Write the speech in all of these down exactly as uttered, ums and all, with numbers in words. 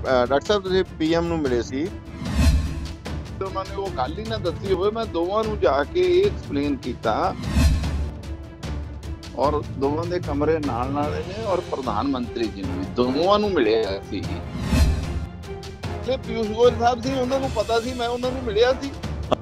Doctor ਸਾਹਿਬ ਤੁਸੀਂ PM ਨੂੰ ਮਿਲੇ ਸੀ ਤੇ ਉਹਨਾਂ ਨੇ ਉਹ ਗੱਲ ਹੀ ਨਾ ਦੱਸੀ ਹੋਵੇ। ਮੈਂ ਦੋਵਾਂ ਨੂੰ ਜਾ ਕੇ ਇਹ ਐਕਸਪਲੇਨ ਕੀਤਾ ਔਰ ਦੋਵਾਂ ਦੇ ਕਮਰੇ ਨਾਲ ਨਾਲ ਨੇ ਔਰ ਪ੍ਰਧਾਨ ਮੰਤਰੀ ਜੀ ਨੂੰ ਵੀ ਦੋਵਾਂ ਨੂੰ ਮਿਲਿਆ ਸੀ। ਤੇ ਪਿਊਸ਼ ਗੋਇਲ ਸਾਹਿਬ ਸੀ, ਉਹਨਾਂ ਨੂੰ ਪਤਾ ਸੀ ਮੈਂ ਉਹਨਾਂ ਨੂੰ ਮਿਲਿਆ ਸੀ।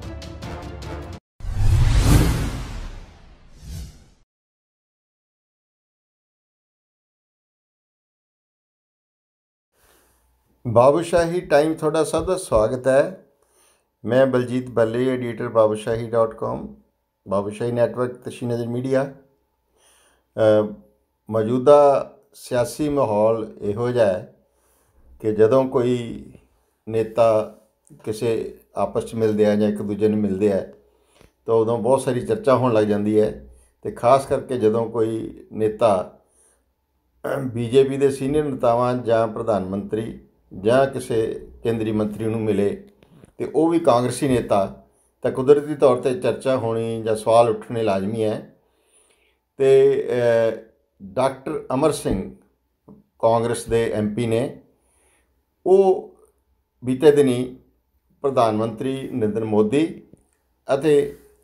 ਬਾਬੂਸ਼ਾਹੀ ਟਾਈਮ ਤੁਹਾਡਾ ਸਭ ਦਾ ਸਵਾਗਤ ਹੈ। ਮੈਂ ਬਲਜੀਤ ਬੱਲੇ, editor Babushahi dot com, Babushahi network ਤੇ ਸ਼ੀਨਜ਼ਰ ਮੀਡੀਆ। ਮੌਜੂਦਾ ਸਿਆਸੀ ਮਾਹੌਲ ਇਹੋ ਜਿਹਾ ਹੈ ਕਿ ਜਦੋਂ ਕੋਈ ਨੇਤਾ ਕਿਸੇ ਆਪਸ 'ਚ ਮਿਲਦੇ ਆ ਜਾਂ ਇੱਕ ਦੂਜੇ ਨੂੰ ਮਿਲਦੇ ਆ ਤਾਂ ਉਦੋਂ ਬਹੁਤ ਸਾਰੀ ਚਰਚਾ ਹੋਣ ਲੱਗ ਜਾਂਦੀ ਹੈ। ਅਤੇ ਖਾਸ ਕਰਕੇ ਜਦੋਂ ਕੋਈ ਨੇਤਾ ਬੀਜੇਪੀ ਦੇ ਸੀਨੀਅਰ ਨੇਤਾਵਾਂ ਜਾਂ ਪ੍ਰਧਾਨ ਮੰਤਰੀ ਜਾਂ ਕਿਸੇ ਕੇਂਦਰੀ ਮੰਤਰੀ ਨੂੰ ਮਿਲੇ ਅਤੇ ਉਹ ਵੀ ਕਾਂਗਰਸੀ ਨੇਤਾ, ਤਾਂ ਕੁਦਰਤੀ ਤੌਰ 'ਤੇ ਚਰਚਾ ਹੋਣੀ ਜਾਂ ਸਵਾਲ ਉੱਠਣੇ ਲਾਜ਼ਮੀ ਹੈ। ਅਤੇ ਡਾਕਟਰ ਅਮਰ ਸਿੰਘ ਕਾਂਗਰਸ ਦੇ ਐਮ ਪੀ ਨੇ, ਉਹ ਬੀਤੇ ਦਿਨੀ ਪ੍ਰਧਾਨ ਮੰਤਰੀ ਨਰਿੰਦਰ ਮੋਦੀ ਅਤੇ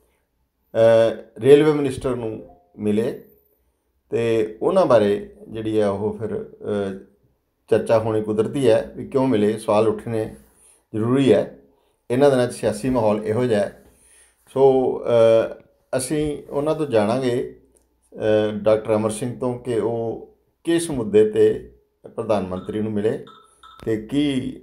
ਰੇਲਵੇ ਮਿਨਿਸਟਰ ਨੂੰ ਮਿਲੇ ਅਤੇ ਉਹਨਾਂ ਬਾਰੇ ਜਿਹੜੀ ਹੈ ਉਹ ਫਿਰ ਚਰਚਾ ਹੋਣੀ ਕੁਦਰਤੀ ਹੈ ਵੀ ਕਿਉਂ ਮਿਲੇ, ਸਵਾਲ ਉੱਠਣੇ ਜ਼ਰੂਰੀ ਹੈ। ਇਹਨਾਂ ਦਿਨਾਂ 'ਚ ਸਿਆਸੀ ਮਾਹੌਲ ਇਹੋ ਜਿਹਾ ਹੈ। ਸੋ ਅਸੀਂ ਉਹਨਾਂ ਤੋਂ ਜਾਣਾਂਗੇ, ਡਾਕਟਰ ਅਮਰ ਸਿੰਘ ਤੋਂ, ਕਿ ਉਹ ਕਿਸ ਮੁੱਦੇ 'ਤੇ ਪ੍ਰਧਾਨ ਮੰਤਰੀ ਨੂੰ ਮਿਲੇ ਅਤੇ ਕੀ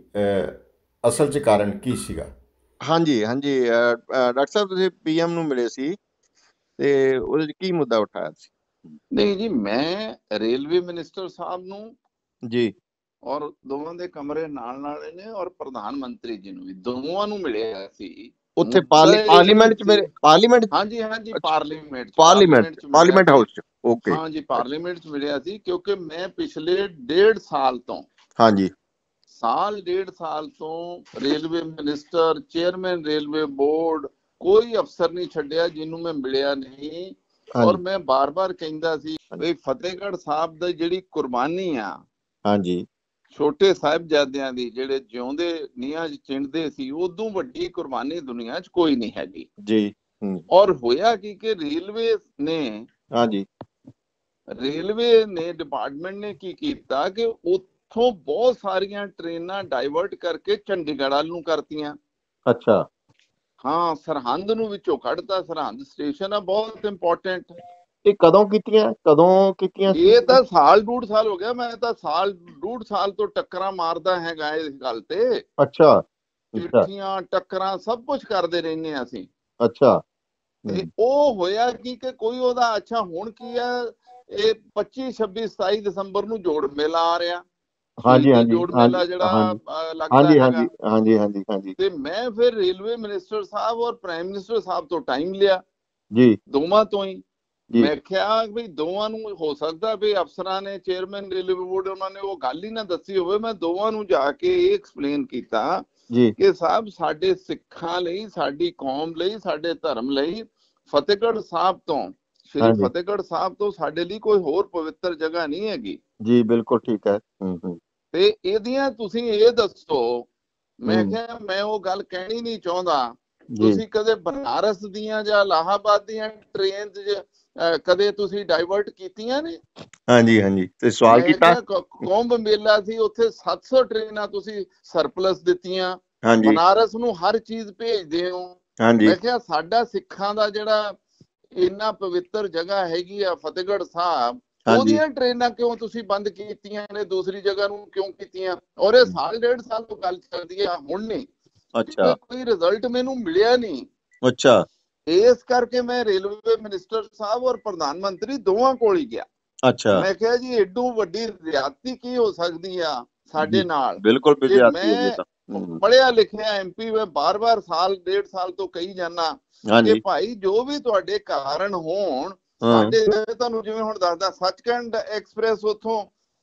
ਅਸਲ 'ਚ ਕਾਰਨ ਕੀ ਸੀਗਾ। ਹਾਂਜੀ ਹਾਂਜੀ ਡਾਕਟਰ ਸਾਹਿਬ ਤੁਸੀਂ ਪੀਐਮ ਨੂੰ ਮਿਲੇ ਸੀ ਤੇ ਉਹਦੇ 'ਚ ਕੀ ਮੁੱਦਾ ਉਠਾਇਆ ਸੀ? ਨਹੀਂ ਜੀ, ਮੈਂ ਰੇਲਵੇ ਮਿਨਿਸਟਰ ਸਾਹਿਬ ਨੂੰ ਜੀ ਔਰ ਦੋਵਾਂ ਦੇ ਕਮਰੇ ਨਾਲ ਨਾਲ ਨੇ ਔਰ ਪ੍ਰਧਾਨ ਮੰਤਰੀ ਜੀ ਨੂੰ ਵੀ ਦੋਵਾਂ ਨੂੰ ਮਿਲਿਆ ਸੀ ਉੱਥੇ ਪਾਰਲੀਮੈਂਟ 'ਚ। ਮੇਰੇ ਪਾਰਲੀਮੈਂਟ ਹਾਂਜੀ ਹਾਂਜੀ ਪਾਰਲੀਮੈਂਟ ਪਾਰਲੀਮੈਂਟ ਪਾਰਲੀਮੈਂਟ ਹਾਊਸ 'ਚ। ਓਕੇ ਹਾਂਜੀ, ਪਾਰਲੀਮੈਂਟ 'ਚ ਮਿਲਿਆ ਸੀ ਕਿਉਂਕਿ ਮੈਂ ਪਿਛਲੇ ਡੇਢ ਸਾਲ ਤੋਂ ਹਾਂਜੀ ਸਾਲ ਡੇਢ ਸਾਲ ਤੋਂ railway minister, chairman railway board, ਕੋਈ ਅਫਸਰ ਨਹੀਂ ਛੱਡਿਆ ਜਿਹਨੂੰ ਮੈਂ ਮਿਲਿਆ ਨਹੀਂ। ਔਰ ਮੈਂ ਬਾਰ-ਬਾਰ ਕਹਿੰਦਾ ਸੀ ਵੀ ਫਤਿਹਗੜ੍ਹ ਸਾਹਿਬ ਦੀ ਜਿਹੜੀ ਕੁਰਬਾਨੀ ਆ, ਹਾਂਜੀ ਛੋਟੇ ਸਾਹਿਬਜ਼ਾਦਿਆਂ ਦੀ, ਜਿਹੜੇ ਜਿਉਂਦੇ ਨੀਹਾਂ 'ਚ ਚਿਣਦੇ ਸੀ, ਉਦੋਂ ਵੱਡੀ ਕੁਰਬਾਨੀ ਦੁਨੀਆ 'ਚ ਕੋਈ ਨਹੀਂ ਹੈਗੀ ਜੀ। ਔਰ ਹੋਇਆ ਕੀ ਕਿ ਰੇਲਵੇ ਨੇ ਹਾਂਜੀ ਰੇਲਵੇ ਨੇ ਡਿਪਾਰਟਮੈਂਟ ਨੇ ਕੀ ਕੀਤਾ ਕਿ ਉੱਥੋਂ ਬਹੁਤ ਸਾਰੀਆਂ ਟ੍ਰੇਨਾਂ ਡਾਇਵਰਟ ਕਰਕੇ ਚੰਡੀਗੜ੍ਹ ਵੱਲ ਨੂੰ ਕਰਤੀਆਂ। ਅੱਛਾ ਹਾਂ, ਸਰਹੰਦ ਨੂੰ ਵਿੱਚੋਂ ਕੱਢਤਾ। ਸਰਹੰਦ ਸਟੇਸ਼ਨ ਆ ਬਹੁਤ ਇੰਪੋਰਟੈਂਟ। ਇਹ ਕਦੋਂ ਕੀਤੀਆਂ ਕਦੋਂ ਕੀਤੀਆਂ ਇਹ ਤਾਂ ਸਾਲ ਡੂਢ ਸਾਲ ਹੋ ਗਿਆ। ਮੈਂ ਤਾਂ ਸਾਲ ਡੂਢ ਸਾਲ ਤੋਂ ਟੱਕਰਾਂ ਮਾਰਦਾ ਹੈਗਾ ਇਸ ਗੱਲ ਤੇ। ਅੱਛਾ, ਚਿੱਠੀਆਂ ਟੱਕਰਾਂ ਸਭ ਕੁਝ ਕਰਦੇ ਰਹਿੰਦੇ ਆ ਅਸੀਂ। ਅੱਛਾ, ਤੇ ਉਹ ਹੋਇਆ ਕੀ ਕਿ ਕੋਈ ਉਹਦਾ ਅੱਛਾ ਹੁਣ ਕੀ ਆ, ਇਹ ਪੱਚੀ ਛੱਬੀ ਸਤਾਈ ਦਸੰਬਰ ਨੂੰ ਜੋੜ ਮੇਲਾ ਆ ਰਿਹਾ। ਹਾਂਜੀ ਹਾਂਜੀ ਜੋੜ ਮੇਲਾ ਜਿਹੜਾ ਲੱਗਦਾ ਹੈਗਾ। ਹਾਂਜੀ ਹਾਂਜੀ ਹਾਂਜੀ ਤੇ ਮੈਂ ਫਿਰ ਰੇਲਵੇ ਮਿਨਿਸਟਰ ਸਾਹਿਬ ਔਰ ਪ੍ਰਾਈਮ ਮਿਨਿਸਟਰ ਸਾਹਿਬ ਤੋਂ ਟਾਈਮ ਲਿਆ ਜੀ, ਦੋਵਾਂ ਤੋਂ ਹੀ। ਮੈਂ ਕਿਹਾ ਵੀ ਦੋਵਾਂ ਨੂੰ ਹੋ ਸਕਦਾ ਵੀ ਅਫਸਰਾਂ ਨੇ, ਚੇਅਰਮੈਨ ਰੇਲਵੇ ਬੋਰਡ, ਉਹਨਾਂ ਨੇ ਉਹ ਗੱਲ ਹੀ ਨਾ ਦੱਸੀ ਹੋਵੇ। ਮੈਂ ਦੋਵਾਂ ਨੂੰ ਜਾ ਕੇ ਇਹ ਐਕਸਪਲੇਨ ਕੀਤਾ ਕਿ ਸਾਹਿਬ ਸਾਡੇ ਸਿੱਖਾਂ ਲਈ, ਸਾਡੀ ਕੌਮ ਲਈ, ਸਾਡੇ ਧਰਮ ਲਈ ਫਤਿਹਗੜ੍ਹ ਸਾਹਿਬ ਤੋਂ, ਸ਼੍ਰੀ ਫਤਿਹਗੜ੍ਹ ਸਾਹਿਬ ਤੋਂ ਸਾਡੇ ਲਈ ਕੋਈ ਹੋਰ ਪਵਿੱਤਰ ਜਗ੍ਹਾ ਨਹੀਂ ਹੈਗੀ ਜੀ। ਬਿਲਕੁਲ ਠੀਕ ਹੈ। ਤੇ ਇਹਦੀਆਂ ਤੁਸੀਂ ਇਹ ਦੱਸੋ। ਮੈਂ ਕਿਹਾ ਮੈਂ ਉਹ ਗੱਲ ਕਹਿਣੀ ਨਹੀਂ ਚਾਹੁੰਦਾ। ਤੁਸੀਂ ਕਦੇ ਬਨਾਰਸ ਦੀਆਂ ਜਾਂ ਇਲਾਹਾਬਾਦ ਦੀਆਂ ਟ੍ਰੇਨ ਕਦੇ ਤੁਸੀਂ ਡਾਇਵਰਟ ਕੀਤੀਆਂ ਨੇ? ਹਾਂਜੀ ਹਾਂਜੀ ਤੇ ਸਵਾਲ ਕੀਤਾ। ਕੁੰਭ ਮੇਲਾ ਸੀ, ਉੱਥੇ ਸੱਤ ਸੌ ਟ੍ਰੇਨਾਂ ਤੁਸੀਂ ਸਰਪਲਸ ਦਿੱਤੀਆਂ। ਬਨਾਰਸ ਨੂੰ ਹਰ ਚੀਜ਼ ਭੇਜਦੇ ਹੋ। ਮੈਂ ਕਿਹਾ ਸਾਡਾ ਸਿੱਖਾਂ ਦਾ ਜਿਹੜਾ ਇੰਨਾ ਪਵਿੱਤਰ ਜਗ੍ਹਾ ਹੈਗੀ ਆ ਫਤਿਹਗੜ੍ਹ ਸਾਹਿਬ, ਉਹਦੀਆਂ ਟ੍ਰੇਨਾਂ ਕਿਉਂ ਤੁਸੀਂ ਬੰਦ ਕੀਤੀਆਂ ਨੇ, ਦੂਸਰੀ ਜਗ੍ਹਾ ਨੂੰ ਕਿਉਂ ਕੀਤੀਆਂ? ਔਰ ਇਹ ਸਾਲ ਡੇਢ ਸਾਲ ਤੋਂ ਗੱਲ ਚੱਲਦੀ ਹੈ, ਹੁਣ ਨਹੀਂ। ਅੱਛਾ, ਕੋਈ ਰਿਜ਼ਲਟ ਮੈਨੂੰ ਮਿਲਿਆ ਨਹੀਂ। ਅੱਛਾ, ਇਸ ਕਰਕੇ ਮੈਂ ਰੇਲਵੇ ਮਿਨਿਸਟਰ ਸਾਹਿਬ ਔਰ ਪ੍ਰਧਾਨ ਮੰਤਰੀ ਦੋਵਾਂ ਕੋਲ ਹੀ ਗਿਆ। ਅੱਛਾ, ਮੈਂ ਕਿਹਾ ਜੀ ਏਡੂ ਵੱਡੀ ਰਿਆਇਤੀ ਕੀ ਹੋ ਸਕਦੀ ਆ ਸਾਡੇ ਨਾਲ? ਬਿਲਕੁਲ ਮੈਂ ਪੜ੍ਹਿਆ ਲਿਖਿਆ ਐਮ ਪੀ, ਮੈਂ ਬਾਰ ਬਾਰ ਸਾਲ ਡੇਢ ਸਾਲ ਤੋਂ ਕਹੀ ਜਾਨਾ ਕਿ ਭਾਈ ਜੋ ਵੀ ਤੁਹਾਡੇ ਕਾਰਨ ਹੋਣ, ਸਾਡੇ ਤੁਹਾਨੂੰ ਜਿਵੇਂ ਹੁਣ ਦੱਸਦਾ, ਸੱਚਖੰਡ ਐਕਸਪ੍ਰੈਸ ਉੱਥੋਂ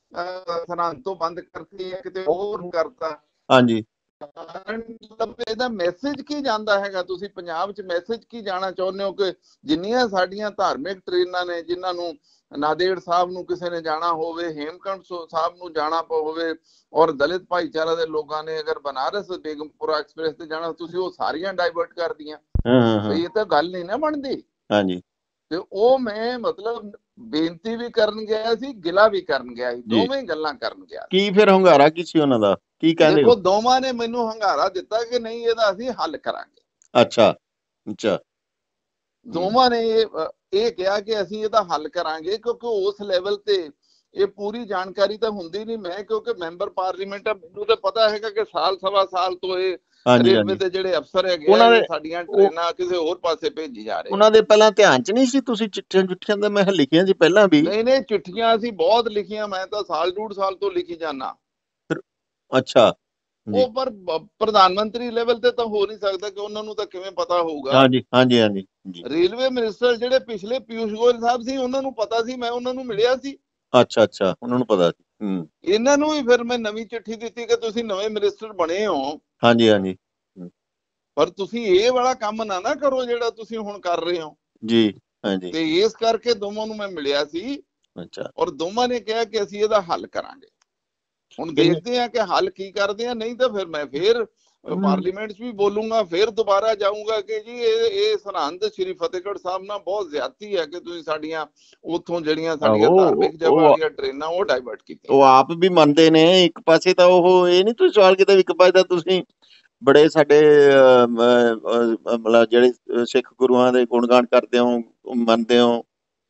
ਸਰਹੰਦ ਤੋਂ ਬੰਦ ਕਰਤੀ ਹੈ, ਕਿਤੇ ਹੋਰ ਕਰਤਾ। ਹਾਂਜੀ, ਇਹਦਾ ਮੈਸੇਜ ਕੀ ਜਾਂਦਾ ਹੈਗਾ? ਤੁਸੀਂ ਪੰਜਾਬ 'ਚ ਮੈਸੇਜ ਕੀ ਜਾਣਾ ਚਾਹੁੰਦੇ ਹੋ ਕਿ ਜਿੰਨੀਆਂ ਸਾਡੀਆਂ ਧਾਰਮਿਕ ਟ੍ਰੇਨਾਂ ਨੇ, ਜਿਨ੍ਹਾਂ ਨੂੰ ਨਾਦੇੜ ਸਾਹਿਬ ਨੂੰ ਕਿਸੇ ਨੇ ਜਾਣਾ ਹੋਵੇ, ਹੇਮਕੰਟ ਸਾਹਿਬ ਨੂੰ ਜਾਣਾ ਹੋਵੇ, ਔਰ ਦਲਿਤ ਭਾਈਚਾਰਾ ਦੇ ਲੋਕਾਂ ਨੇ ਅਗਰ ਬਨਾਰਸ ਬੇਗਮਪੁਰਾ ਐਕਸਪ੍ਰੈਸ ਤੇ ਜਾਣਾ, ਤੁਸੀਂ ਉਹ ਸਾਰੀਆਂ ਡਾਇਵਰਟ ਕਰਦੀਆਂ। ਇਹ ਤਾਂ ਗੱਲ ਨਹੀਂ ਨਾ ਬਣਦੀ। ਹਾਂਜੀ। ਤੇ ਉਹ ਮੈਂ ਮਤਲਬ ਬੇਨਤੀ ਵੀ ਕਰਨ ਗਿਆ ਸੀ, ਗਿਲਾ ਵੀ ਕਰਨ ਗਿਆ ਸੀ, ਦੋਵੇਂ ਗੱਲਾਂ ਕਰਨ ਗਿਆ। ਕੀ ਫਿਰ ਹੰਗਾਰਾ ਕੀ ਸੀ ਉਹਨਾਂ ਦਾ, ਕੀ ਕਹਿੰਦੇ? ਦੇਖੋ ਦੋਵਾਂ ਨੇ ਮੈਨੂੰ ਹੰਗਾਰਾ ਦਿੱਤਾ ਕਿ ਨਹੀਂ ਇਹਦਾ ਅਸੀਂ ਹੱਲ ਕਰਾਂਗੇ। ਅੱਛਾ ਅੱਛਾ। ਦੋਵਾਂ ਨੇ ਇਹ ਇਹ ਕਿਹਾ ਕਿ ਅਸੀਂ ਇਹਦਾ ਹੱਲ ਕਰਾਂਗੇ, ਕਿਉਂਕਿ ਉਸ ਲੈਵਲ ਤੇ ਇਹ ਪੂਰੀ ਜਾਣਕਾਰੀ ਤਾਂ ਹੁੰਦੀ ਨਹੀਂ। ਮੈਂ ਕਿਉਂਕਿ ਮੈਂਬਰ ਪਾਰਲੀਮੈਂਟ ਆ, ਮੈਨੂੰ ਤਾਂ ਪਤਾ ਹੈਗਾ ਕਿ ਸਾਲ ਸਵਾ ਸਾਲ ਤੋਂ ਇਹ ਰੇਲਵੇ ਦੇ ਜਿਹੜੇ ਅਫਸਰ ਹੈਗੇ ਸਾਡੀਆਂ ਟ੍ਰੇਨਾਂ ਕਿਸੇ ਹੋਰ ਪਾਸੇ ਭੇਜੀ ਜਾ ਰਹੇ। ਉਹਨਾਂ ਦੇ ਪਹਿਲਾਂ ਧਿਆਨ ਚ ਨਹੀਂ ਸੀ? ਤੁਸੀਂ ਚਿੱਠੀਆਂ ਚੁੱਠੀਆਂ ਤਾਂ ਮੈਂ ਲਿਖੀਆਂ ਸੀ ਪਹਿਲਾਂ ਵੀ। ਨਹੀਂ ਨਹੀਂ, ਚਿੱਠੀਆਂ ਅਸੀਂ ਬਹੁਤ ਲਿਖੀਆਂ, ਮੈਂ ਤਾਂ ਸਾਲ ਡੂਢ ਸਾਲ ਤੋਂ ਲਿਖੀ ਜਾਣਾ। ਅੱਛਾ। ਉਹ ਪਰ ਪ੍ਰਧਾਨ ਮੰਤਰੀ ਲੈਵਲ ਤੇ ਤਾਂ ਹੋ ਨਹੀਂ ਸਕਦਾ ਕਿ ਉਹਨਾਂ ਨੂੰ ਤਾਂ ਕਿਵੇਂ ਪਤਾ ਹੋਊਗਾ। ਹਾਂਜੀ ਹਾਂਜੀ ਹਾਂਜੀ। ਰੇਲਵੇ ਮਿਨਿਸਟਰ ਜਿਹੜੇ ਪਿਛਲੇ ਪਿਊਸ਼ ਗੋਇਲ ਸਾਹਿਬ ਸੀ, ਉਹਨਾਂ ਨੂੰ ਪਤਾ ਸੀ, ਮੈਂ ਉਹਨਾਂ ਨੂੰ ਮਿਲਿਆ ਸੀ। ਅੱਛਾ ਅੱਛਾ, ਉਹਨਾਂ ਨੂੰ ਪਤਾ ਸੀ। ਹੂੰ। ਇਹਨਾਂ ਨੂੰ ਵੀ ਫਿਰ ਮੈਂ ਨਵੀਂ ਚਿੱਠੀ ਦਿੱਤੀ ਕਿ ਤੁਸੀਂ ਨਵੇਂ ਮਿਨਿਸਟਰ ਬਣੇ ਹੋ। ਹਾਂਜੀ ਹਾਂਜੀ। ਪਰ ਤੁਸੀਂ ਇਹ ਵਾਲਾ ਕੰਮ ਨਾ ਨਾ ਕਰੋ ਜਿਹੜਾ ਤੁਸੀਂ ਹੁਣ ਕਰ ਰਹੇ ਹੋ ਜੀ। ਹਾਂਜੀ। ਤੇ ਇਸ ਕਰਕੇ ਦੋਵਾਂ ਨੂੰ ਮੈਂ ਮਿਲਿਆ ਸੀ। ਅੱਛਾ। ਔਰ ਦੋਵਾਂ ਨੇ ਕਿਹਾ ਕਿ ਅਸੀਂ ਇਹਦਾ ਹੱਲ ਕਰਾਂਗੇ। ਹੁਣ ਦੇਖਦੇ ਆ ਕਿ ਹੱਲ ਕੀ ਕਰਦੇ ਆ, ਨਹੀਂ ਤਾਂ ਫਿਰ ਮੈਂ ਫਿਰ ਪਾਰਲੀਮੈਂਟ 'ਚ ਵੀ ਬੋਲੂੰਗਾ, ਫਿਰ ਦੁਬਾਰਾ ਜਾਊਂਗਾ ਕਿ ਜੀ ਇਹ ਇਹ ਸਰਹੰਦ ਸ਼੍ਰੀ ਫਤਿਹਗੜ੍ਹ ਸਾਹਿਬ ਨਾਲ ਬਹੁਤ ਜ਼ਿਆਦਤੀ ਹੈ ਕਿ ਤੁਸੀਂ ਸਾਡੀਆਂ ਉੱਥੋਂ ਜਿਹੜੀਆਂ ਸਾਡੀਆਂ ਧਾਰਮਿਕ ਜਗ੍ਹਾ ਵਾਲੀਆਂ ਟ੍ਰੇਨਾਂ ਉਹ ਡਾਇਵਰਟ ਕੀਤੀਆਂ। ਉਹ ਆਪ ਵੀ ਮੰਨਦੇ ਨੇ। ਇੱਕ ਪਾਸੇ ਤਾਂ ਉਹ ਇਹ ਨਹੀਂ ਤੁਸੀਂ ਸਵਾਲ ਕੀਤਾ, ਇੱਕ ਪਾਸੇ ਤਾਂ ਤੁਸੀਂ ਬੜੇ ਸਾਡੇ ਮਤਲਬ ਜਿਹੜੇ ਸਿੱਖ ਗੁਰੂਆਂ ਦੇ ਗੁਣਗਾਨ ਕਰਦੇ ਹੋ, ਮੰਨਦੇ ਹੋ।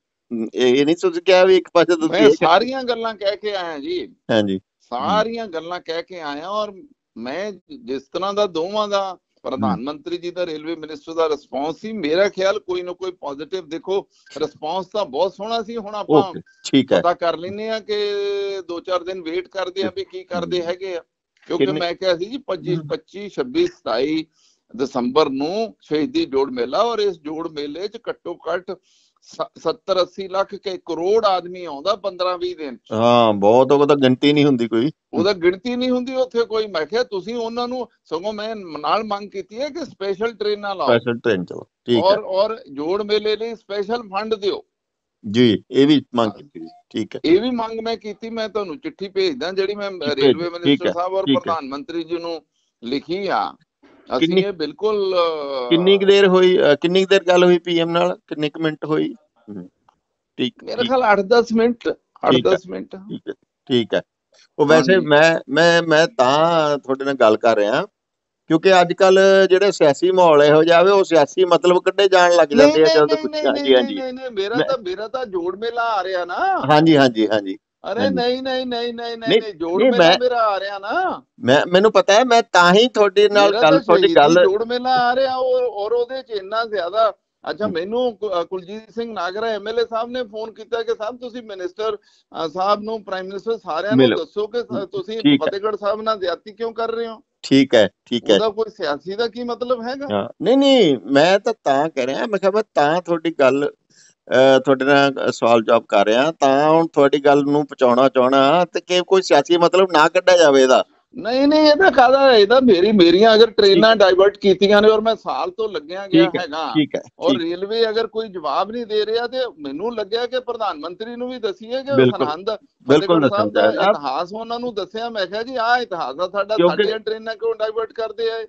ਇਹ ਨਹੀਂ ਤੁਸੀਂ ਕਿਹਾ ਵੀ ਇੱਕ ਪਾਸੇ ਤੁਸੀਂ ਸਾਰੀਆਂ ਗੱਲਾਂ ਕਹਿ ਕੇ ਆਇਆ ਜੀ। ਹਾਂਜੀ, ਸਾਰੀਆਂ ਗੱਲਾਂ ਕਹਿ ਕੇ ਆਇਆ। ਔਰ ਮੈਂ ਜਿਸ ਤਰ੍ਹਾਂ ਦਾ ਦੋਵਾਂ ਦਾ ਪ੍ਰਧਾਨ ਮੰਤਰੀ ਜੀ ਦਾ, ਰੇਲਵੇ ਮਿਨਿਸਟਰ ਦਾ ਰਿਸਪੌਂਸ ਸੀ, ਮੇਰਾ ਖਿਆਲ ਕੋਈ ਨਾ ਕੋਈ ਪੋਜ਼ਿਟਿਵ, ਦੇਖੋ ਰਿਸਪੌਂਸ ਤਾਂ ਬਹੁਤ ਸੋਹਣਾ ਸੀ। ਹੁਣ ਆਪਾਂ ਪਤਾ ਕਰ ਲੈਂਦੇ ਆ ਕਿ ਦੋ ਚਾਰ ਦਿਨ ਵੇਟ ਕਰਦੇ ਆ ਵੀ ਕੀ ਕਰਦੇ ਹੈਗੇ ਆ, ਕਿਉਂਕਿ ਮੈਂ ਕਿਹਾ ਸੀ ਜੀ ਪੱਚੀ ਛੱਬੀ ਸਤਾਈ ਦਸੰਬਰ ਨੂੰ ਸ਼ਹੀਦੀ ਜੋੜ ਮੇਲਾ, ਔਰ ਇਸ ਜੋੜ ਮੇਲੇ 'ਚ ਘੱਟੋ ਘੱਟ ਸੱਤਰ ਅੱਸੀ ਲੱਖ ਕੇ ਕਰੋੜ ਆਦਮੀ ਆਉਂਦਾ ਪੰਦਰਾਂ ਵੀਹ ਦਿਨ। ਹਾਂ ਬਹੁਤ, ਉਹਦਾ ਗਿਣਤੀ ਨਹੀਂ ਹੁੰਦੀ ਕੋਈ, ਉਹਦਾ ਗਿਣਤੀ ਨਹੀਂ ਹੁੰਦੀ ਉੱਥੇ ਕੋਈ। ਮੈਂ ਕਿਹਾ ਤੁਸੀਂ ਉਹਨਾਂ ਨੂੰ ਸਗੋਂ ਮੈਂ ਨਾਲ ਮੰਗ ਕੀਤੀ ਹੈ ਕਿ ਸਪੈਸ਼ਲ ਟ੍ਰੇਨਾਂ ਲਾਓ, ਸਪੈਸ਼ਲ ਟ੍ਰੇਨ ਚਲਾਓ, ਠੀਕ ਹੈ, ਔਰ ਔਰ ਜੋੜ ਮੇਲੇ ਲਈ ਸਪੈਸ਼ਲ ਫੰਡ ਦਿਓ ਜੀ। ਇਹ ਵੀ ਮੰਗ ਕੀਤੀ, ਠੀਕ ਹੈ, ਇਹ ਵੀ ਮੰਗ ਮੈਂ ਕੀਤੀ। ਮੈਂ ਤੁਹਾਨੂੰ ਚਿੱਠੀ ਭੇਜਦਾ ਜਿਹੜੀ ਮੈਂ ਰੇਲਵੇ ਮਿਨਿਸਟਰ ਸਾਹਿਬ ਔਰ ਪ੍ਰਧਾਨ ਮੰਤਰੀ ਜੀ ਨੂੰ ਲਿਖੀ ਆ। ਅਸੀਂ ਇਹ ਬਿਲਕੁਲ। ਕਿੰਨੀ ਕੁ ਦੇਰ ਹੋਈ, ਕਿੰਨੀ ਕੁ ਦੇਰ ਗੱਲ ਹੋਈ ਪੀਐਮ ਨਾਲ, ਕਿੰਨੇ ਕੁ ਮਿੰਟ ਹੋਈ? ਠੀਕ, ਮੇਰਾ ਖਿਆਲ ਅੱਠ ਦਸ ਮਿੰਟ ਅੱਠ ਦਸ ਮਿੰਟ ਠੀਕ ਹੈ, ਠੀਕ ਹੈ। ਉਹ ਵੈਸੇ ਮੈਂ ਮੈਂ ਮੈਂ ਤਾਂ ਤੁਹਾਡੇ ਨਾਲ ਗੱਲ ਕਰ ਰਿਹਾ ਕਿਉਂਕਿ ਅੱਜ ਕੱਲ ਜਿਹੜੇ ਸਿਆਸੀ ਮਾਹੌਲ ਇਹੋ ਜਿਹਾ, ਉਹ ਸਿਆਸੀ ਮਤਲਬ ਕੱਢੇ ਜਾਣ ਲੱਗ ਜਾਂਦੇ ਆ ਜਦੋਂ ਕੁਝ। ਹਾਂਜੀ ਹਾਂਜੀ। ਮੇਰਾ ਤਾਂ ਮੇਰਾ ਤਾਂ ਜੋੜ ਮੇਲਾ ਆ ਰਿਹਾ ਨਾ। ਹਾਂਜੀ ਹਾਂਜੀ ਹਾਂਜੀ। ਅਰੇ ਨਹੀਂ ਨਹੀਂ ਨਹੀਂ ਨਹੀਂ ਨਹੀਂ, ਜੋੜ ਮੇਲਾ ਮੇਰਾ ਆ ਰਿਹਾ ਨਾ। ਮੈਂ ਮੈਨੂੰ ਪਤਾ ਹੈ, ਮੈਂ ਤਾਂ ਹੀ ਤੁਹਾਡੇ ਨਾਲ ਗੱਲ, ਤੁਹਾਡੀ ਗੱਲ ਜੋੜ ਮੇਲਾ ਆ ਰਿਹਾ। ਔਰ ਉਹਦੇ 'ਚ ਇੰਨਾ ਜ਼ਿਆਦਾ। ਅੱਛਾ, ਮੈਨੂੰ ਕੁਲਜੀਤ ਸਿੰਘ ਨਾਗਰਾ ਐਮਐਲਏ ਸਾਹਿਬ ਨੇ ਫੋਨ ਕੀਤਾ ਕਿ ਸਾਹਿਬ ਤੁਸੀਂ ਮਿਨਿਸਟਰ ਸਾਹਿਬ ਨੂੰ, ਪ੍ਰਾਈਮ ਮਿਨਿਸਟਰ ਸਾਰਿਆਂ ਨੂੰ ਦੱਸੋ ਕਿ ਤੁਸੀਂ ਫਤਿਹਗੜ੍ਹ ਸਾਹਿਬ ਨਾਲ ਜ਼ਿਆਦਤੀ ਕਿਉਂ ਕਰ ਰਹੇ ਹੋ। ਠੀਕ ਹੈ, ਠੀਕ ਹੈ। ਉਹਦਾ ਕੋਈ ਸਿਆਸੀ ਦਾ ਕੀ ਮਤਲਬ ਹੈਗਾ? ਨਹੀਂ ਨਹੀਂ, ਮੈਂ ਤਾਂ ਤਾਂ ਕਹਿ ਰਿਹਾ, ਮੈਂ ਕਿਹਾ ਮੈਂ ਤਾਂ ਤੁਹਾਡੀ ਗੱਲ ਤੁਹਾਡੇ ਨਾਲ ਸਵਾਲ ਜਵਾਬ ਕਰ ਰਿਹਾ, ਤਾਂ ਹੁਣ ਤੁਹਾਡੀ ਗੱਲ ਨੂੰ ਪਹੁੰਚਾਉਣਾ ਚਾਹਣਾ ਤੇ ਕਿ ਕੋਈ ਸਿਆਸੀ ਮਤਲਬ ਨਾ ਕੱਢਿਆ ਜਾਵੇ ਇਹਦਾ। ਨਹੀਂ ਨਹੀਂ, ਇਹਦਾ ਕਾਹਦਾ, ਇਹਦਾ ਮੇਰੀ ਮੇਰੀਆਂ ਅਗਰ ਟ੍ਰੇਨਾਂ ਡਾਇਵਰਟ ਕੀਤੀਆਂ ਨੇ ਔਰ ਮੈਂ ਸਾਲ ਤੋਂ ਲੱਗਿਆ ਗਿਆ ਹੈਗਾ, ਔਰ ਰੇਲਵੇ ਅਗਰ ਕੋਈ ਜਵਾਬ ਨਹੀਂ ਦੇ ਰਿਹਾ, ਤੇ ਮੈਨੂੰ ਲੱਗਿਆ ਕਿ ਪ੍ਰਧਾਨ ਮੰਤਰੀ ਨੂੰ ਵੀ ਦਸੀਏ ਕਿ ਸਰਹੰਦ ਫਤਿਹਗੜ੍ਹ ਸਾਹਿਬ ਦਾ ਇਤਿਹਾਸ ਉਹਨਾਂ ਨੂੰ ਦੱਸਿਆ। ਮੈਂ ਕਿਹਾ ਜੀ ਆਹ ਇਤਿਹਾਸ ਆ ਸਾਡਾ, ਸਾਡੀਆਂ ਟ੍ਰੇਨਾਂ ਕਿਉਂ ਡਾਇਵਰਟ ਕਰਦੇ ਆ।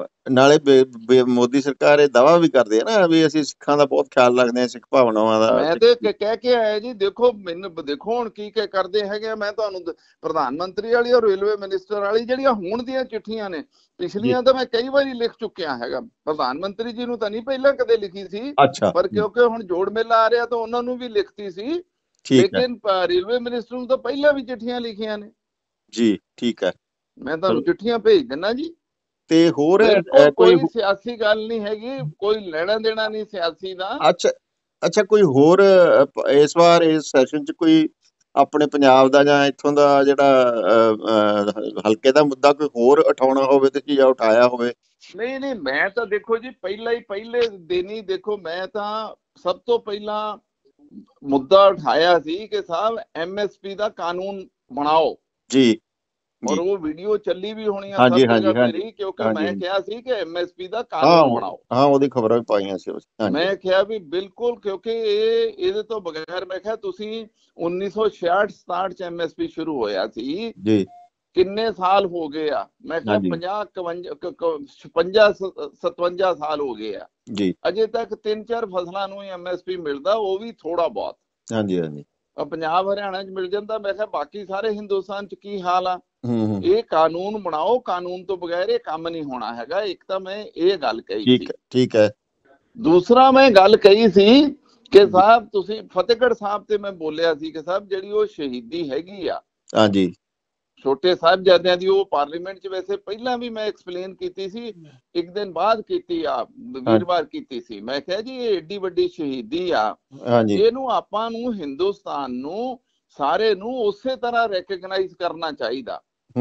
ਨਾਲੇ ਮੋਦੀ ਸਰਕਾਰ ਇਹ ਦਾਅਵਾ ਵੀ ਕਰਦੀ ਹੈ ਨਾ ਵੀ ਅਸੀਂ ਸਿੱਖਾਂ ਦਾ ਬਹੁਤ ਖਿਆਲ ਰੱਖਦੇ ਹਾਂ, ਸਿੱਖ ਭਾਵਨਾਵਾਂ ਦਾ। ਮੈਂ ਤੇ ਕਹਿ ਕੇ ਆਇਆ ਜੀ, ਦੇਖੋ ਮੈਨੂੰ ਦੇਖੋ ਹੁਣ ਕੀ ਕੀ ਕਰਦੇ ਹੈਗੇ। ਮੈਂ ਤੁਹਾਨੂੰ ਪ੍ਰਧਾਨ ਮੰਤਰੀ ਵਾਲੀ ਔਰ ਰੇਲਵੇ ਮਿਨਿਸਟਰ ਵਾਲੀ ਜਿਹੜੀਆਂ ਹੁਣ ਦੀਆਂ ਚਿੱਠੀਆਂ ਨੇ, ਪਿਛਲੀਆਂ ਤਾਂ ਮੈਂ ਕਈ ਵਾਰੀ ਲਿਖ ਚੁੱਕਿਆ ਹੈਗਾ। ਪ੍ਰਧਾਨ ਮੰਤਰੀ ਜੀ ਨੂੰ ਤਾਂ ਨਹੀਂ ਪਹਿਲਾਂ ਕਦੇ ਲਿਖੀ ਸੀ, ਪਰ ਕਿਉਂਕਿ ਹੁਣ ਜੋੜ ਮੇਲਾ ਆ ਰਿਹਾ ਤਾਂ ਉਹਨਾਂ ਨੂੰ ਵੀ ਲਿਖਤੀ ਸੀ। ਲੇਕਿਨ ਰੇਲਵੇ ਮਿਨਿਸਟਰ ਨੂੰ ਤਾਂ ਪਹਿਲਾਂ ਵੀ ਚਿੱਠੀਆਂ ਲਿਖੀਆਂ ਨੇ ਜੀ। ਠੀਕ ਹੈ, ਮੈਂ ਤੁਹਾਨੂੰ ਚਿੱਠੀਆਂ ਭੇਜ ਦਿੰਦਾ ਜੀ। ਤੇ ਹੋਰ ਕੋਈ ਸਿਆਸੀ ਗੱਲ ਨਹੀਂ ਹੈਗੀ, ਕੋਈ ਲੈਣਾ ਦੇਣਾ ਨਹੀਂ ਸਿਆਸੀ ਦਾ। ਅੱਛਾ ਅੱਛਾ, ਕੋਈ ਹੋਰ ਇਸ ਵਾਰ ਇਸ ਸੈਸ਼ਨ 'ਚ ਕੋਈ ਆਪਣੇ ਪੰਜਾਬ ਦਾ ਜਾਂ ਇੱਥੋਂ ਦਾ ਜਿਹੜਾ ਹਲਕੇ ਦਾ ਮੁੱਦਾ ਕੋਈ ਹੋਰ ਉਠਾਉਣਾ ਹੋਵੇ ਤੇ ਜਾਂ ਉਠਾਇਆ ਹੋਵੇ? ਨਹੀਂ ਨਹੀਂ, ਮੈਂ ਤਾਂ ਦੇਖੋ ਜੀ ਪਹਿਲਾਂ ਹੀ ਪਹਿਲੇ ਦਿਨ ਹੀ ਦੇਖੋ ਮੈਂ ਤਾਂ ਸਭ ਤੋਂ ਪਹਿਲਾਂ ਮੁੱਦਾ ਉਠਾਇਆ ਸੀ ਕਿ ਸਾਹਿਬ ਐਮ ਐਸ ਪੀ ਦਾ ਕਾਨੂੰਨ ਬਣਾਓ ਜੀ। ਔਰ ਉਹ ਵੀਡੀਓ ਚੱਲੀ ਵੀ ਹੋਣੀ ਆ ਸਭ ਜਗ੍ਹਾ ਮੇਰੀ, ਕਿਉਂਕਿ ਮੈਂ ਕਿਹਾ ਸੀ ਕਿ ਐਮਐਸਪੀ ਦਾ ਕਾਨੂੰਨ ਬਣਾਓ। ਹਾਂ, ਉਹਦੀ ਖਬਰਾਂ ਵੀ ਪਾਈਆਂ ਸੀ। ਮੈਂ ਕਿਹਾ ਵੀ ਬਿਲਕੁਲ, ਕਿਉਂਕਿ ਇਹ ਇਹਦੇ ਤੋਂ ਬਗੈਰ ਮੈਂ ਕਿਹਾ ਤੁਸੀਂ ਉੱਨੀ ਸੌ ਛਿਆਹਠ ਸਤਾਹਠ ਚ ਐਮਐਸਪੀ ਸ਼ੁਰੂ ਹੋਇਆ ਸੀ ਜੀ, ਕਿੰਨੇ ਸਾਲ ਹੋ ਗਏ ਆ? ਮੈਂ ਕਿਹਾ ਪੰਜਾਹ ਛਪੰਜਾ ਸਤਵੰਜਾ ਸਾਲ ਹੋ ਗਏ ਆ ਜੀ, ਅਜੇ ਤੱਕ ਤਿੰਨ ਚਾਰ ਫਸਲਾਂ ਨੂੰ ਐਮਐਸਪੀ ਮਿਲਦਾ, ਉਹ ਵੀ ਥੋੜਾ ਬਹੁਤ। ਹਾਂਜੀ ਹਾਂਜੀ, ਪੰਜਾਬ ਹਰਿਆਣਾ ਚ ਮਿਲ ਜਾਂਦਾ। ਮੈਂ ਕਿਹਾ ਬਾਕੀ ਸਾਰੇ ਹਿੰਦੁਸਤਾਨ ਚ ਕੀ ਹਾਲ ਆ? ਇਹ ਕਾਨੂੰਨ ਬਣਾਓ, ਕਾਨੂੰਨ ਤੋਂ ਬਗੈਰ ਇਹ ਕੰਮ ਨਹੀਂ ਹੋਣਾ ਹੈਗਾ। ਇੱਕ ਤਾਂ ਮੈਂ ਇਹ ਗੱਲ ਕਹੀ ਸੀ। ਠੀਕ ਹੈ। ਦੂਸਰਾ ਮੈਂ ਗੱਲ ਕਹੀ ਸੀ ਕਿ ਸਾਹਿਬ ਤੁਸੀਂ ਫਤਿਹਗੜ੍ਹ ਸਾਹਿਬ ਤੇ ਮੈਂ ਬੋਲਿਆ ਸੀ ਕਿ ਸਾਹਿਬ ਜਿਹੜੀ ਉਹ ਸ਼ਹੀਦੀ ਹੈਗੀ ਆ ਹਾਂਜੀ ਛੋਟੇ ਸਾਹਿਬਜ਼ਾਦਿਆਂ ਦੀ, ਉਹ ਪਾਰਲੀਮੈਂਟ ਚ ਵੈਸੇ ਪਹਿਲਾਂ ਵੀ ਮੈਂ ਐਕਸਪਲੇਨ ਕੀਤੀ ਸੀ, ਇੱਕ ਦਿਨ ਬਾਅਦ ਕੀਤੀ ਆ, ਵੀਰਵਾਰ ਕੀਤੀ ਸੀ। ਮੈਂ ਕਿਹਾ ਜੀ ਇਹ ਏਡੀ ਵੱਡੀ ਸ਼ਹੀਦੀ ਆ, ਇਹਨੂੰ ਆਪਾਂ ਨੂੰ ਹਿੰਦੁਸਤਾਨ ਨੂੰ ਸਾਰੇ ਨੂੰ ਉਸੇ ਤਰ੍ਹਾਂ ਰੈਕਗਨਾਈਜ਼ ਕਰਨਾ ਚਾਹੀਦਾ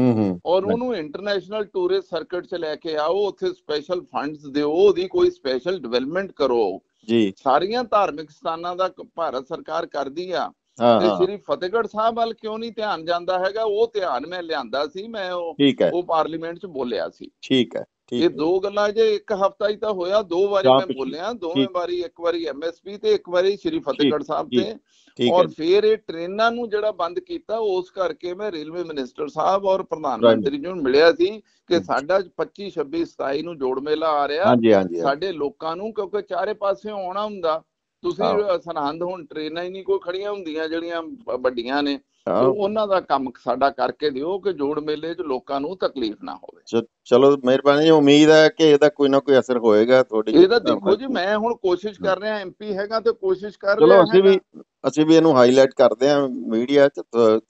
ਔਰ ਉਹਨੂੰ ਇੰਟਰਨੈਸ਼ਨਲ ਟੂਰਿਸਟ ਸਰਕਟ ਚ ਲੈ ਕੇ ਆਓ, ਉੱਥੇ ਸਪੈਸ਼ਲ ਫੰਡਸ ਦਿਓ, ਉਹਦੀ ਕੋਈ ਸਪੈਸ਼ਲ ਡਿਵੈਲਪਮੈਂਟ ਕਰੋ ਜੀ। ਸਾਰੀਆਂ ਧਾਰਮਿਕ ਸਥਾਨਾਂ ਦਾ ਭਾਰਤ ਸਰਕਾਰ ਕਰਦੀ ਆ, ਤੇ ਸ਼੍ਰੀ ਫਤਿਹਗੜ੍ਹ ਸਾਹਿਬ ਵੱਲ ਕਿਉਂ ਨਹੀਂ ਧਿਆਨ ਜਾਂਦਾ ਹੈਗਾ? ਉਹ ਧਿਆਨ ਮੈਂ ਲਿਆਂਦਾ ਸੀ, ਮੈਂ ਉਹ ਉਹ ਪਾਰਲੀਮੈਂਟ ਚ ਬੋਲਿਆ ਸੀ। ਠੀਕ ਹੈ। ਇਹ ਦੋ ਗੱਲਾਂ ਜੇ ਇੱਕ ਹਫ਼ਤਾ ਹੀ ਤਾਂ ਹੋਇਆ, ਦੋ ਵਾਰੀ ਮੈਂ ਬੋਲਿਆ, ਦੋਵੇਂ ਵਾਰੀ, ਇੱਕ ਵਾਰੀ ਐਮਐਸਪੀ ਤੇ ਇੱਕ ਵਾਰੀ ਸ਼੍ਰੀ ਫਤਿਹਗੜ੍ਹ ਸਾਹਿਬ ਤੇ। ਔਰ ਫਿਰ ਇਹ ਟ੍ਰੇਨਾਂ ਨੂੰ ਜਿਹੜਾ ਬੰਦ ਕੀਤਾ, ਉਸ ਕਰਕੇ ਮੈਂ ਰੇਲਵੇ ਮਿਨਿਸਟਰ ਸਾਹਿਬ ਔਰ ਪ੍ਰਧਾਨ ਮੰਤਰੀ ਨੂੰ ਮਿਲਿਆ ਸੀ ਕਿ ਸਾਡਾ ਪੱਚੀ ਛੱਬੀ ਸਤਾਈ ਨੂੰ ਜੋੜ ਮੇਲਾ ਆ ਰਿਹਾ, ਸਾਡੇ ਲੋਕਾਂ ਨੂੰ, ਕਿਉਂਕਿ ਚਾਰੇ ਪਾਸੇ ਆਉਣਾ ਹੁੰਦਾ। ਤੁਸੀਂ ਸਰਹੰਦ ਹੁਣ ਟ੍ਰੇਨਾਂ ਹੀ ਨਹੀਂ ਕੋਈ ਖੜੀਆਂ ਹੁੰਦੀਆਂ ਜਿਹੜੀਆਂ ਵੱਡੀਆਂ ਨੇ, ਉਹਨਾਂ ਦਾ ਕੰਮ ਸਾਡਾ ਕਰਕੇ ਦਿਓ ਕਿ ਜੋੜ ਮੇਲੇ ਚ ਲੋਕਾਂ ਨੂੰ ਤਕਲੀਫ ਨਾ ਹੋਵੇ। ਚਲੋ ਮਿਹਰਬਾਨੀ, ਉਮੀਦ ਹੈ ਕਿ ਇਹਦਾ ਕੋਈ ਨਾ ਕੋਈ ਅਸਰ ਹੋਏਗਾ ਤੁਹਾਡੀ। ਇਹਦਾ ਦੇਖੋ ਜੀ, ਮੈਂ ਹੁਣ ਕੋਸ਼ਿਸ਼ ਕਰ ਰਿਹਾ, ਐਮਪੀ ਹੈਗਾ ਤੇ ਕੋਸ਼ਿਸ਼ ਕਰ ਰਿਹਾ। ਚਲੋ ਅਸੀਂ ਵੀ ਅਸੀਂ ਵੀ ਇਹਨੂੰ ਹਾਈਲਾਈਟ ਕਰਦੇ ਹਾਂ ਮੀਡੀਆ ਚ,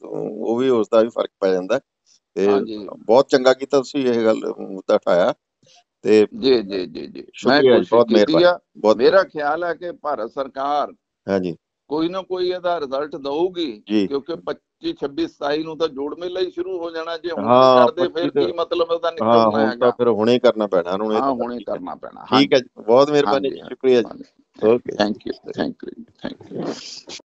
ਉਹ ਵੀ ਉਸਦਾ ਵੀ ਫਰਕ ਪੈ ਜਾਂਦਾ। ਤੇ ਬਹੁਤ ਚੰਗਾ ਕੀਤਾ ਤੁਸੀਂ ਇਹ ਗੱਲ ਮੁੱਦਾ ਉਠਾਇਆ। ਤੇ ਜੀ ਜੀ ਜੀ ਜੀ ਮੈਂ ਕੋਸ਼ਿਸ਼ ਕੀਤੀ ਆ। ਮੇਰਾ ਖਿਆਲ ਹੈ ਕਿ ਭਾਰਤ ਸਰਕਾਰ ਹਾਂਜੀ ਕੋਈ ਨਾ ਕੋਈ ਇਹਦਾ ਰਿਜ਼ਲਟ ਦਊਗੀ, ਕਿਉਂਕਿ ਪੱਚੀ ਛੱਬੀ ਸਤਾਈ ਨੂੰ ਤਾਂ ਜੋੜ ਮੇਲਾ ਹੀ ਸ਼ੁਰੂ ਹੋ ਜਾਣਾ। ਜੇ ਹੁਣ ਕਰਦੇ ਫਿਰ ਕੀ ਮਤਲਬ ਉਹਦਾ ਨਿਕਲਣਾ ਹੈਗਾ? ਫਿਰ ਹੁਣੇ ਕਰਨਾ ਪੈਣਾ ਉਹਨੂੰ, ਹਾਂ ਹੁਣੇ ਕਰਨਾ ਪੈਣਾ। ਠੀਕ ਹੈ ਜੀ, ਬਹੁਤ ਮਿਹਰਬਾਨੀ, ਸ਼ੁਕਰੀਆ ਜੀ। Okay, thank you thank you thank you.